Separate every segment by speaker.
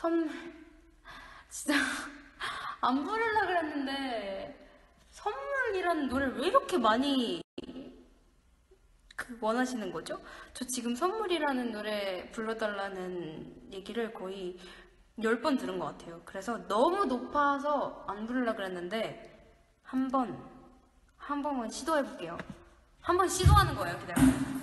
Speaker 1: 선물 진짜 안 부르려고 그랬는데 선물이라는 노래를 왜 이렇게 많이 원하시는 거죠? 저 지금 선물이라는 노래 불러달라는 얘기를 거의 10번 들은 것 같아요. 그래서 너무 높아서 안 부르려고 그랬는데 한 번만 시도해볼게요. 한 번 시도하는 거예요. 기다려요.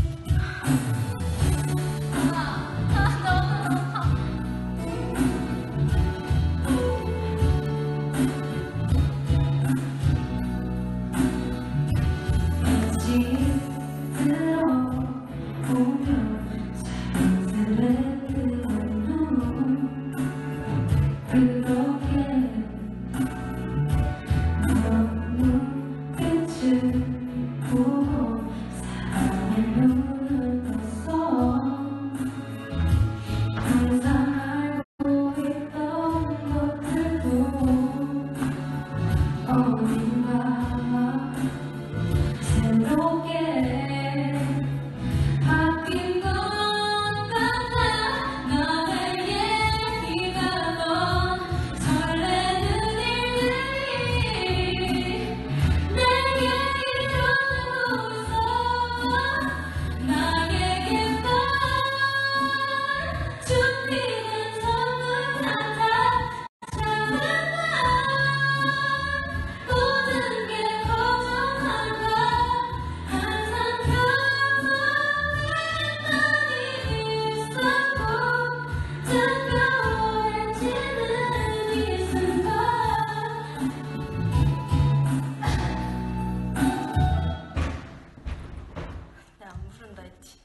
Speaker 1: 안 부른다 했지.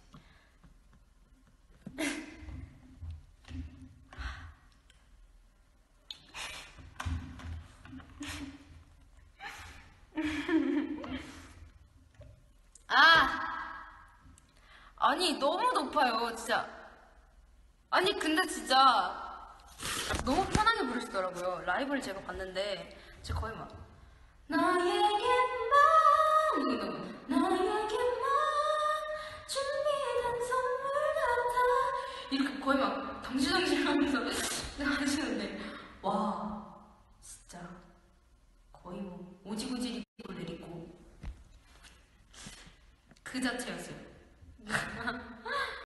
Speaker 1: 아니 너무 높아요 진짜. 아니 근데 진짜 너무 편하게 부르시더라고요. 라이브를 제가 봤는데 제가 거의 막 나에게만 나에게만 준비된 선물 같아 이렇게 거의 막 덩실덩실 하면서 하시는데 와 진짜 거의 뭐 오지구지리 내리고 그 자체였어요.